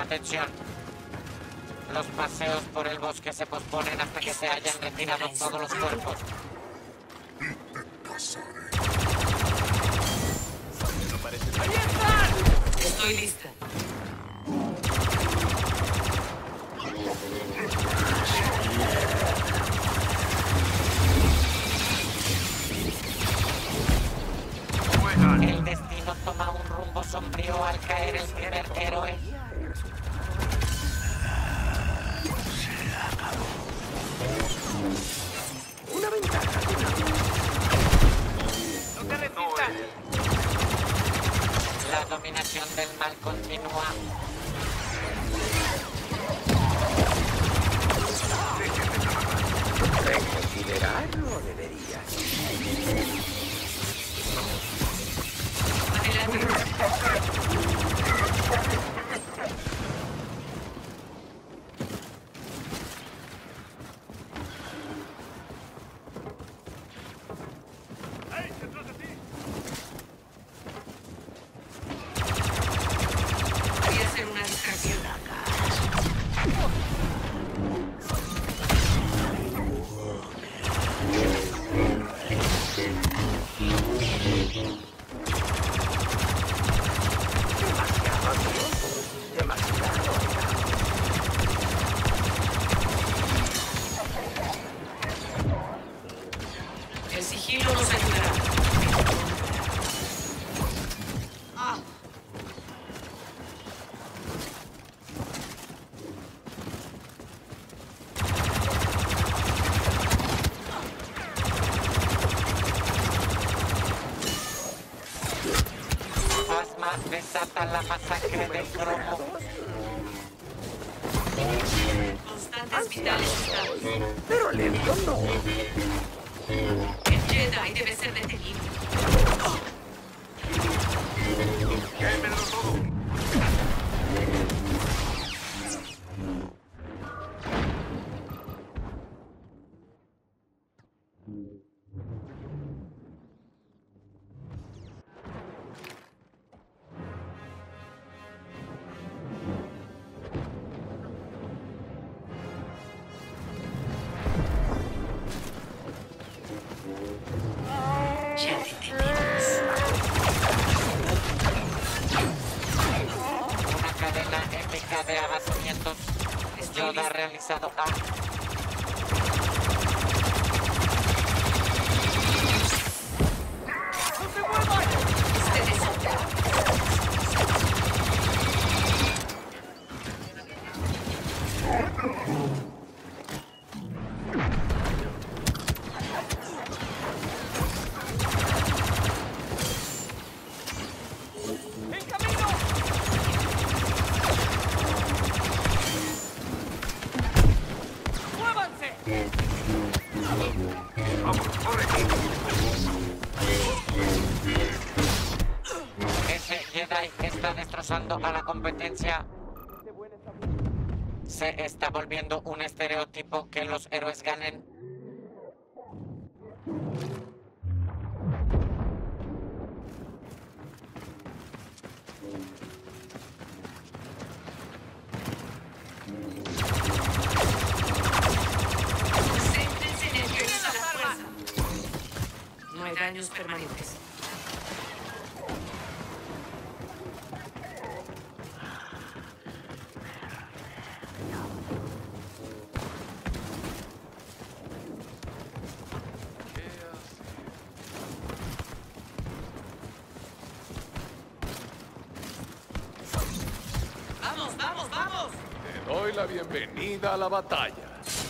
Atención. Los paseos por el bosque se posponen hasta que se hayan retirado todos los cuerpos. ¡Ahí están! Estoy lista. El destino toma un rumbo sombrío al caer el primer héroe. Una ventaja. ¡No te resistas! La dominación del mal continúa. Reconsiderarlo deberías. Voy a hacer una distracción. El sigilo nos ayudará. Asma desata la masacre del cromo. Constantes vitales estables. Pero lento no. El Jedi debe ser detenido. Quémelo todo. Ya te tenemos. Una cadena épica de abatimientos. Yoda ha realizado A. Ustedes son ¡En camino! ¡Muévanse! ¡Vamos, corre! Ese Jedi está destrozando a la competencia. Se está volviendo un estereotipo que los héroes ganen. Céntrense en el que usa la fuerza. No hay daños permanentes. ¡Vamos, vamos, vamos! Te doy la bienvenida a la batalla.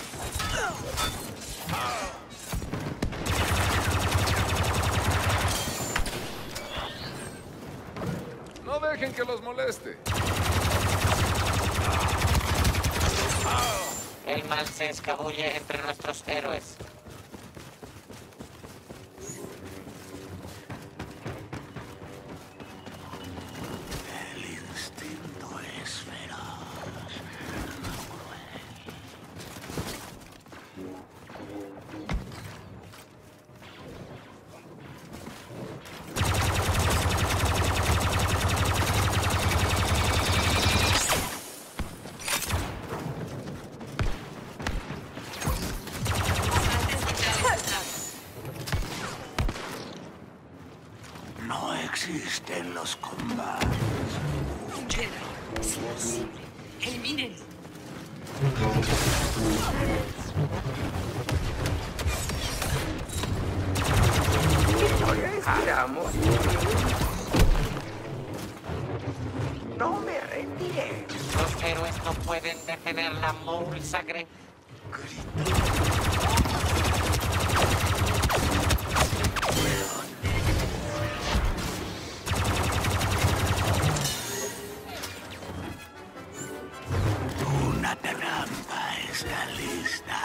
No dejen que los moleste. El mal se escabulle entre nuestros héroes. El instinto es feroz. no existen los combates. Un Jedi. Es imposible. Elimínenlo. Esperamos. No me rendiré. Los héroes no pueden detener la masacre. Una trampa está lista.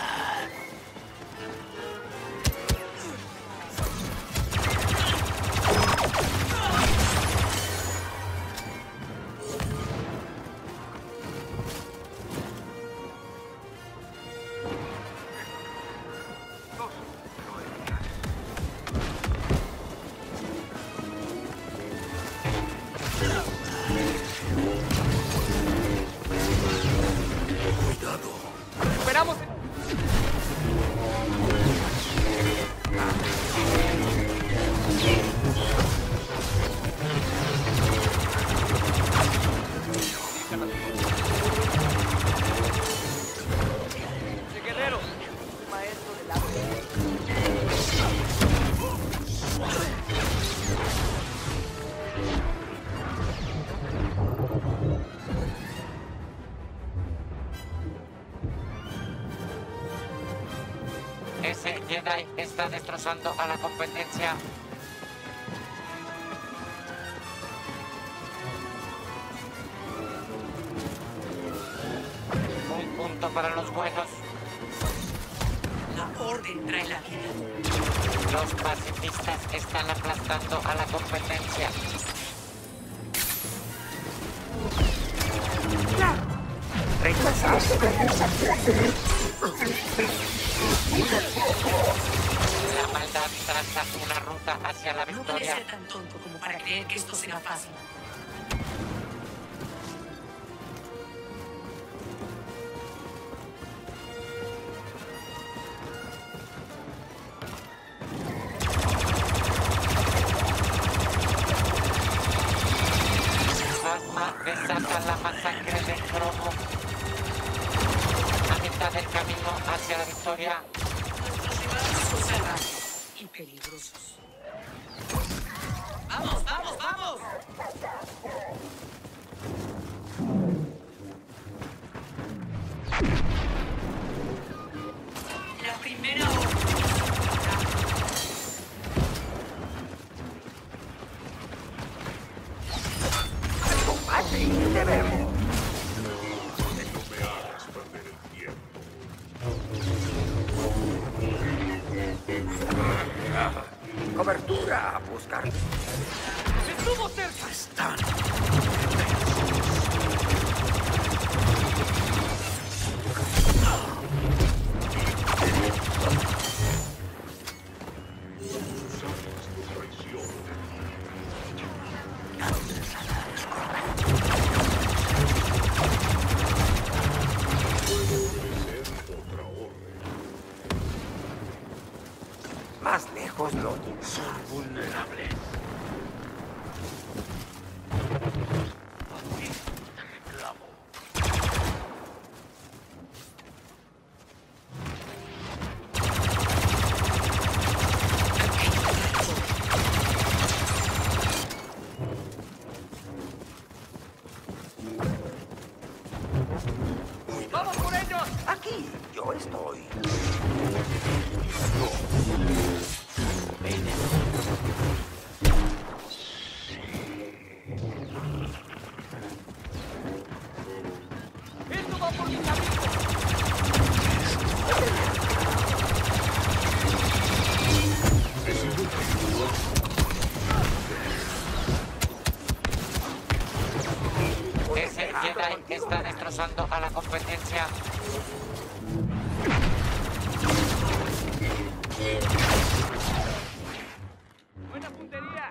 Esperamos. Guerrero, maestro del agua. Ese Jedi está destrozando a la competencia. Un punto para los buenos. La orden trae la vida. Los pacifistas están aplastando a la competencia. Rechazaste. La maldad traza una ruta hacia la No puede victoria. ser tan tonto como para creer que esto será fácil. Phasma desata la masacre de Cromo. A mitad del camino hacia la victoria. Nuestros rivales son salvajes y peligrosos. ¡Vamos, vamos, vamos! La primera orden. Combate y debemos. Cobertura a buscar. ¡Estuvo cerca! Están. Más lejos no. Son vulnerables. Clavo. ¡Vamos por ellos! Aquí, yo estoy. ¡Esto va por mi camino! Ese Jedi está destrozando a la competencia. ¡Buena puntería!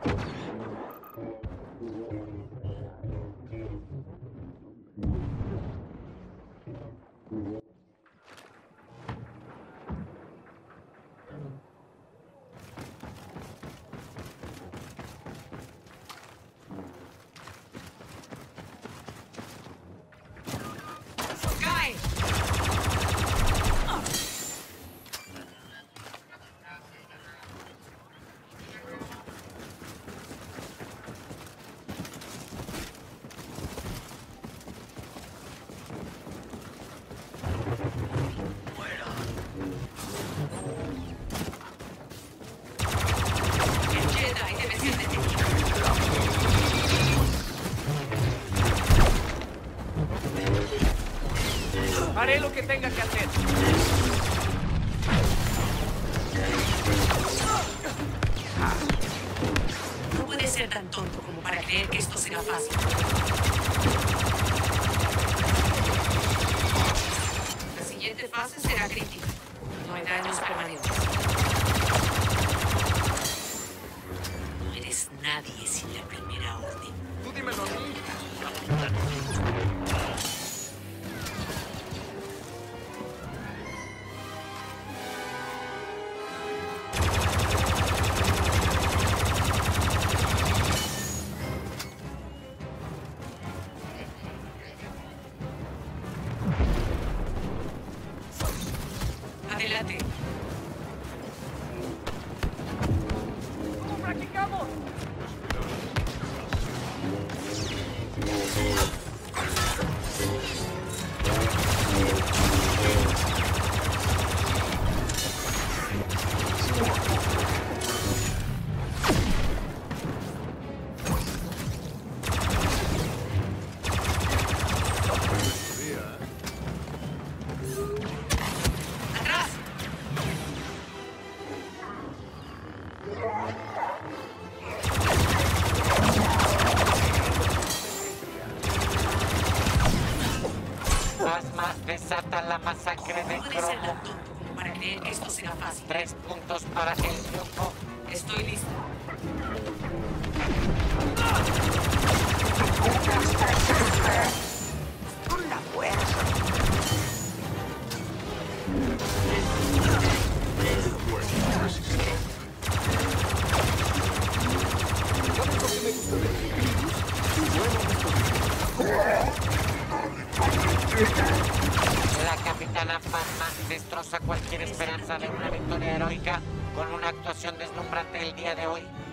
Haré lo que tenga que hacer. No puedes ser tan tonto como para creer que esto será fácil. La siguiente fase será crítica. No hay daños permanentes. No eres nadie sin la primera orden. Tú dímelo a mí. Adelante. ¿Cómo practicamos? ¡Atrás! Más, desatan la masacre de No puedes ser Cromo. tan tonto como para creer que esto será fácil. 3 puntos para el triunfo. Estoy listo. Con la fuerza. ¿Sabes lo que me gusta de ti, Virus? Tu buena disposición. La capitana Phasma destroza cualquier esperanza de una victoria heroica con una actuación deslumbrante el día de hoy.